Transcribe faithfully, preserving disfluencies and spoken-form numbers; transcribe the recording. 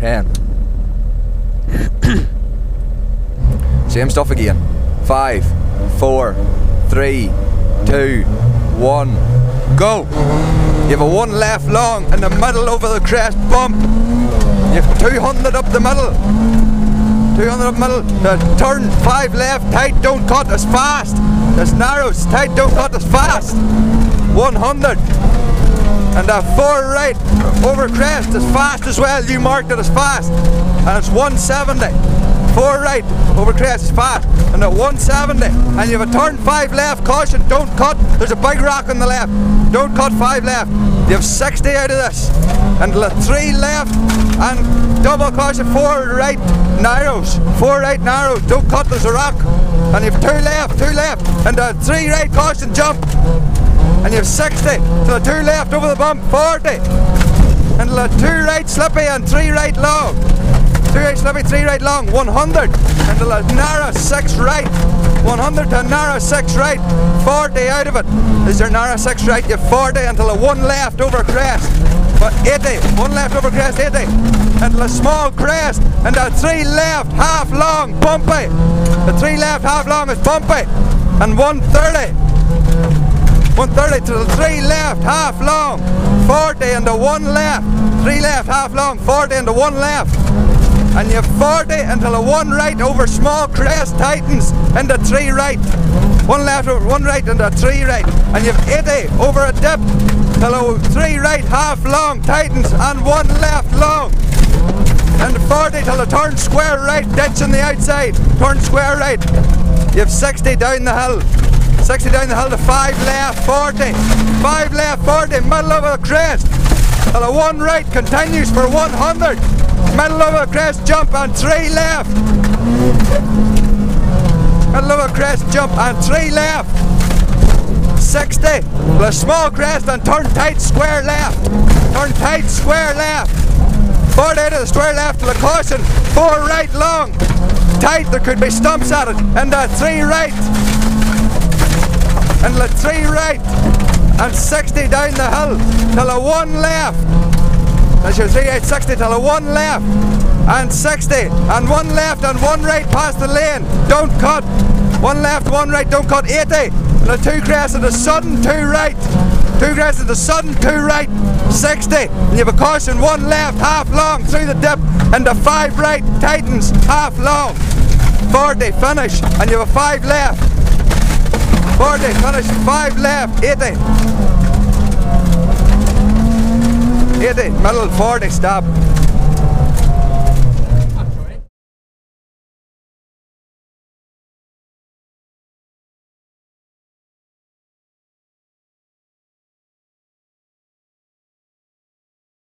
ten. Same stuff again. Five, four, three, two, one, go! You have a one left long in the middle over the crest bump. You have two hundred up the middle. two hundred up the middle. The turn, five left, tight, don't cut as fast. There's narrows, tight, don't cut as fast. one hundred. And a four right over crest as fast as well. You marked it as fast. And it's one seventy. Four right over crest is fast. And at one seventy. And you have a turn five left. Caution, don't cut. There's a big rock on the left. Don't cut five left. You have sixty out of this. And the three left. And double caution, four right narrows. Four right narrows. Don't cut, there's a rock. And you have two left, two left. And the three right caution, jump. And you have sixty to the two left over the bump, forty. And the two right slippy and three right long. Two right slippy, three right long, one hundred. And the narrow six right, one hundred to narrow six right, forty out of it. Is your narrow six right, you have forty until a one left over crest. But eighty, one left over crest, eighty. And the small crest, and the three left, half long, bumpy. The three left, half long is bumpy. And one thirty. one thirty to the three left, half long, forty and the one left, three left, half long, forty and the one left. And you have forty until a one right over small crest tightens and the three right. One left over one right and the three right. And you have eighty over a dip till a three right, half long tightens and one left long. And forty till a turn square right, ditch on the outside, turn square right. You have sixty down the hill. sixty down the hill to five left, forty. five left, forty, middle of a crest. And a one right continues for one hundred. Middle of a crest jump and three left. Middle of a crest jump and three left. sixty. The small crest and turn tight square left. Turn tight square left. forty out of the square left to the caution. Four right long. Tight, there could be stumps at it. And the three right. And the three right. And sixty down the hill till a one left. That's your three right, sixty till a one left. And sixty. And one left and one right past the lane. Don't cut. One left, one right, don't cut. eighty. And the two crests and the sudden two right. Two crests and the sudden two right. sixty. And you have a caution, one left, half long through the dip. And the five right tightens, half long. forty, finish. And you have a five left. forty, finish, five left, eighty. eighty, middle, forty, stop.